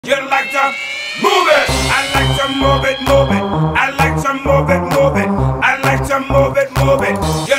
You like to move it. I like to move it, move it. I like to move it, move it. I like to move it, move it.